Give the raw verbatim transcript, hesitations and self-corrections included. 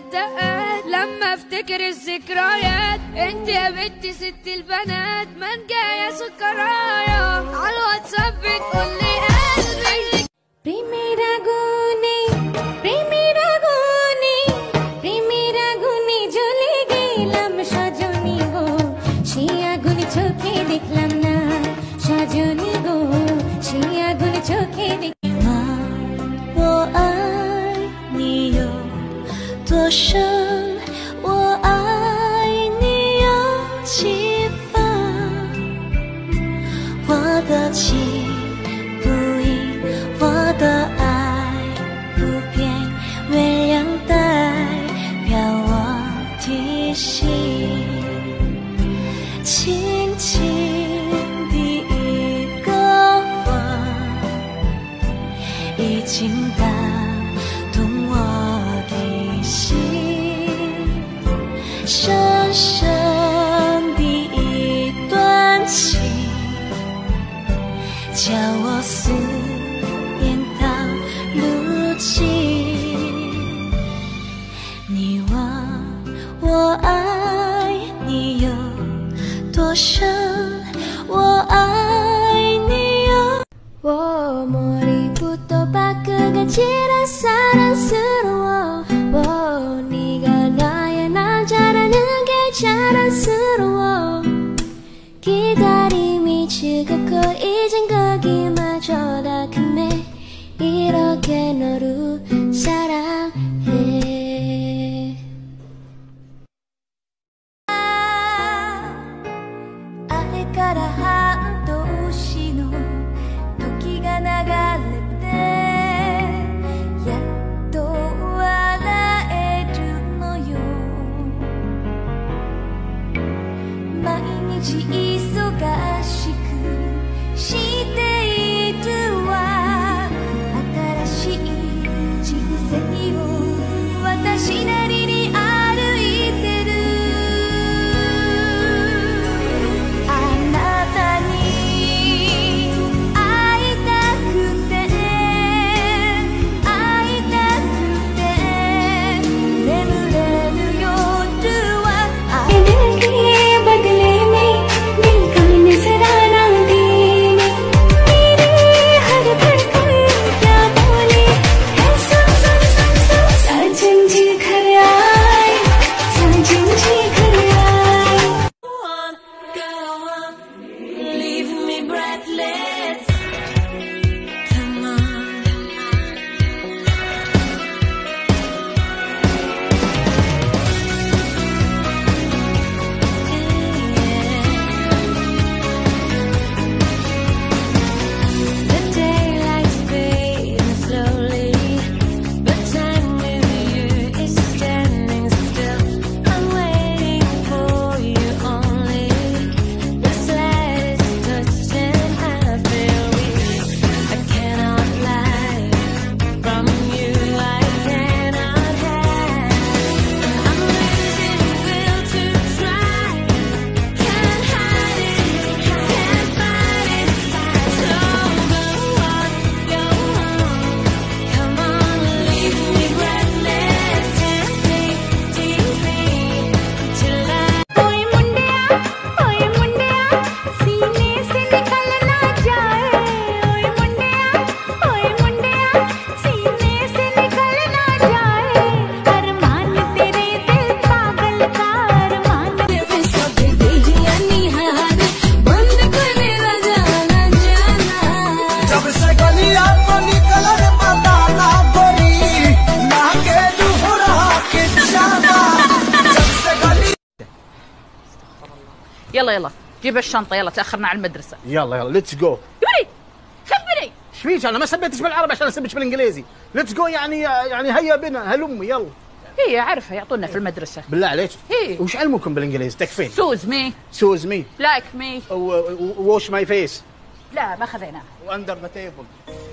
الدقات لما افتكر الذكريات. انت يا بنتي ست البنات من جايه سكرايا على الواتساب بتقولي قلبي প্রেমে রাগুনে প্রেমে রাগুনে প্রেমে রাগুনে জ্বলে গেলাম সজনী গো সেই আগুন চোখে দেখলাম না সজনী গো সেই আগুন চোখে দেখলাম 我爱你有多深我爱你有几分我的情不移我的爱不变微凉代表我的心轻轻的一个吻已经打动我的心深深的一段情叫我思念到如今你问我爱你有多深我爱你有我머리부터 발끝까지 사랑스러워 네가 나의 남자라는 게 자랑스러워 기다림이 즐겁고 이젠 거기마저 다 끝내 이렇게 너를 사랑해あれから半年の時が流れてやっと笑えるのよ毎日忙しくしているわ新しい人生を私なりに歩いてるあなたに会いたくて会いたくて眠れぬ夜はEnergy बदले में मिलकर नजर आना देने मेरे हर धड़कन क्या बोले है सुन सुन सुन सुन साजन जी घर आए साजन जी घर आए Go on, leave me breathless Come on The daylight's fading slowly, but time with you is standing still. I'm waiting for you only. The slightest touch and I feel weak. I cannot lie from you. I cannot hide. I'm losing will to try. Can't hide it, can't fight it. So go on, go on. Come on, leave me breathless. Tempt me, tease me till I. ओए मुंडिया, ओए मुंडिया, सीने से निकल ना जाए. ओए मुंडिया, ओए मुंडिया, सीने से निकल ना जाए. अरमान तेरे दिल पागल का अरमान में सब देहिया निहार बंद करे जाना जाना. जब से गलिया तो निकलर पता ना गोरी नागे दुहरा के जाना जब से गली يلا يلا جيب الشنطة يلا تأخرنا على المدرسة. يلا يلا ليتس جو يوري سبني ايش فيك انا ما سبيتش بالعربي عشان اسبتش بالانجليزي ليتس جو يعني يعني هيا بنا هلمي يلا هي عارفة يعطونا في المدرسة. بالله عليك إيه. وش علمكم بالانجليزي تكفين سوز مي سوز مي لايك مي ووش ماي فيس لا ما خذيناه. واندر ذا تيبل